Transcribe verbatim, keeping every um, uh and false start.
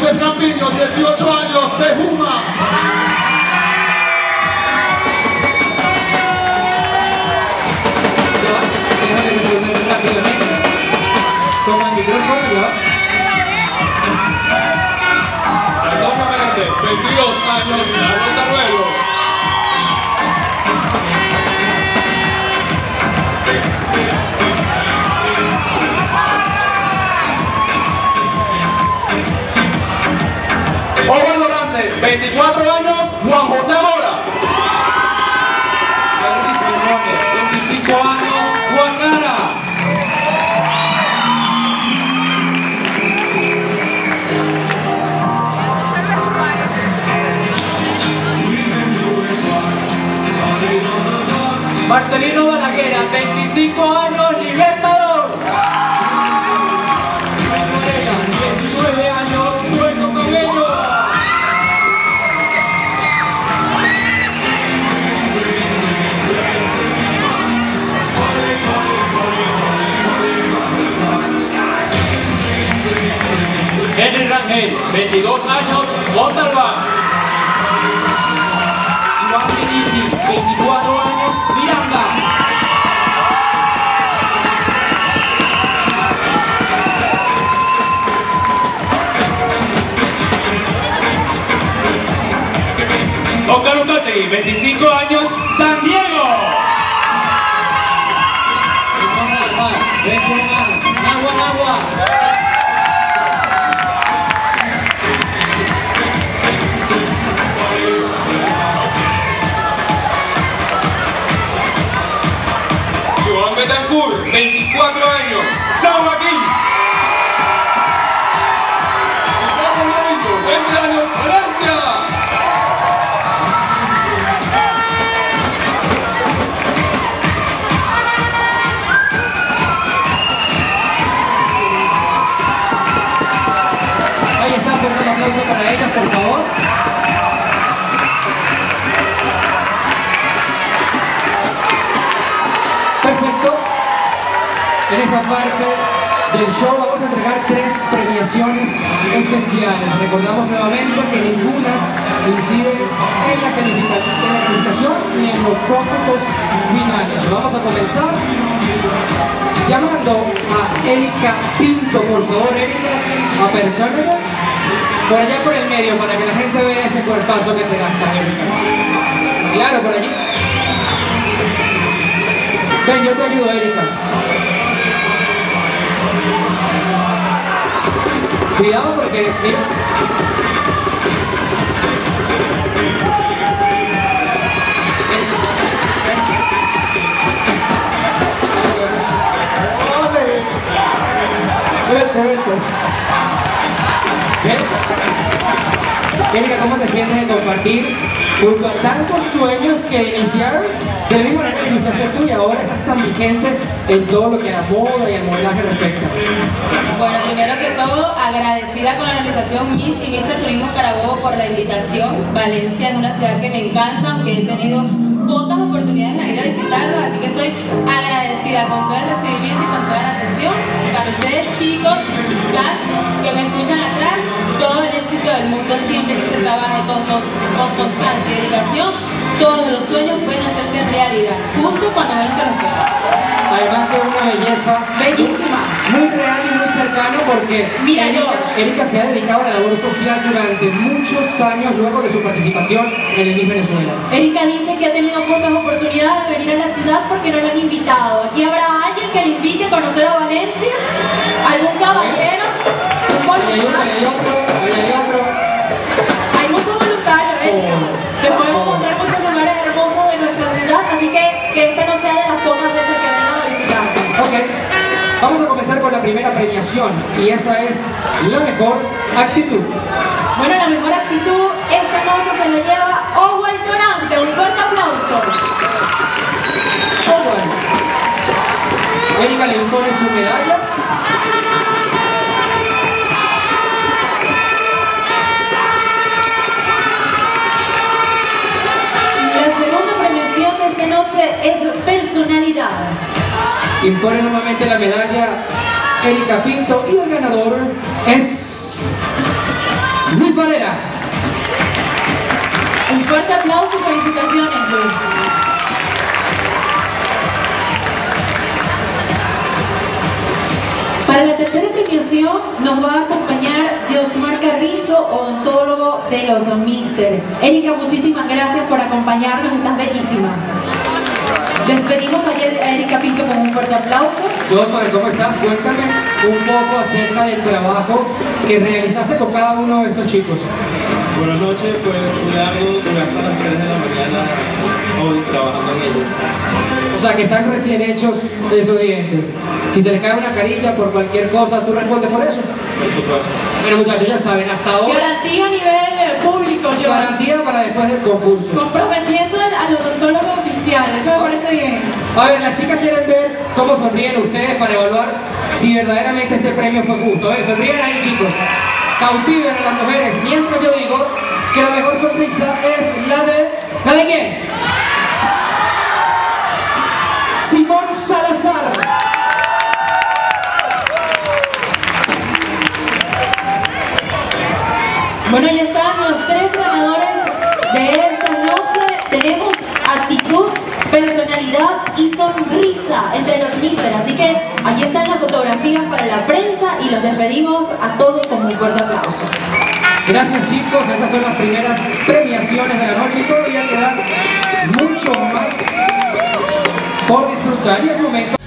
Moisés Campiño, dieciocho años, de Juma. Déjame resolver rápidamente. Toma el micrófono, ya. Antonio Meléndez, veintidós años, Carlos Arruelo. Joven Volante, veinticuatro años, Juan José Mora. Luis Berrones, veinticinco años, Juan Lara. Marcelino Balaguer, veinticinco años, Libertador. diecinueve años, Puerto Cabello. Henry Rangel, veintidós años, Montalbán. Iván Benítez, veinticuatro años, Miranda. Oscar Ucati, veinticinco años, San Diego. Vamos a lanzar, ven por un agua, agua, agua. Joan Betancourt, veinticuatro años, San Joaquín. Ricardo Villavicencio, veinte años, Valencia. Ahí está, fuerte el aplauso para ellas, por favor. Perfecto. En esta parte del show vamos a entregar tres premiaciones especiales. Recordamos nuevamente que ninguna incide en la, califica en la calificación ni en los cómputos finales. Vamos a comenzar llamando a Erika Pinto, por favor. Erika, apersónate por allá por el medio para que la gente vea ese cuerpazo que te gasta, Erika. Claro, por allí. Ven, yo te ayudo, Erika. Cuidado porque, mira. ¡Ole! Vete, vete. ¿Ven? Erika, ¿cómo te sientes de compartir junto a tantos sueños que iniciaron de la misma manera que iniciaste tú y ahora estás tan vigente en todo lo que a la moda y el modelaje respecta? Bueno, primero que todo, agradecida con la organización Miss y míster Turismo Carabobo por la invitación. Valencia es una ciudad que me encanta, aunque he tenido pocas oportunidades de ir a visitarlo, así que estoy agradecida con todo el recibimiento y con toda la atención. Para ustedes, chicos y chicas que me escuchan atrás, todo el éxito del mundo siempre que se trabaje con, con, con constancia y dedicación. Todos los sueños pueden hacerse realidad, justo cuando menos te lo esperas. Además que es una belleza Bellísima. muy real y muy cercana porque Mira, Erika, yo. Erika se ha dedicado a la labor social durante muchos años luego de su participación en el Miss Venezuela. Erika dice que ha tenido pocas oportunidades de venir a la ciudad porque no la han invitado. ¿Aquí habrá alguien que le invite a conocer a Valencia? ¿Algún caballero? ¿Un Ahí hay otro, ahí hay voluntario? otro, ahí hay otro. Hay muchos voluntarios, Erika. Te podemos mostrar muchos lugares hermosos de nuestra ciudad, así que que esta no sea de las pocas veces que vengan a visitarnos. Ok, vamos a comenzar con la primera premiación y esa es la mejor actitud. Bueno, la mejor actitud esta noche se lo lleva Owen Dorante. Un fuerte aplauso. Oh, bueno. Erika le impone su medalla. La segunda premiación de esta noche es personalidad. Impone nuevamente la medalla Erika Pinto y el ganador es Luis Valera. Un fuerte aplauso y felicitaciones, Luis. Para la tercera premiación nos va a acompañar Diosmar Carrizo, odontólogo de los Mister. Erika, muchísimas gracias por acompañarnos, estás bellísima. Despedimos a Erika Pinto con un fuerte aplauso. Diosmar, ¿cómo estás? Cuéntame un poco acerca del trabajo que realizaste con cada uno de estos chicos. Buenas noches, fue un largo, duré hasta las tres de la mañana hoy trabajando en ellos. O sea, que están recién hechos de esos dientes. Si se les cae una carilla por cualquier cosa, ¿tú respondes por eso? Por supuesto. Bueno, muchachos, ya saben, hasta ahora. Garantía a nivel eh, público, yo. Garantía para después del concurso. Comprometiendo al, al odontólogo oficial, eso me parece bien. A ver, las chicas quieren ver cómo sonríen ustedes para evaluar si verdaderamente este premio fue justo. A ver, sonríen ahí, chicos. Cautiven a las mujeres, mientras yo digo que la mejor sonrisa es la de... ¿La de quién? Simón Salazar. Bueno, ya están los tres ganadores de esta noche. Tenemos actitud, personalidad y sonrisa entre los Mister. Así que aquí están las fotografías para la prensa y los despedimos a todos con un fuerte aplauso. Gracias, chicos, estas son las primeras premiaciones de la noche y todavía queda mucho más por disfrutar y es momento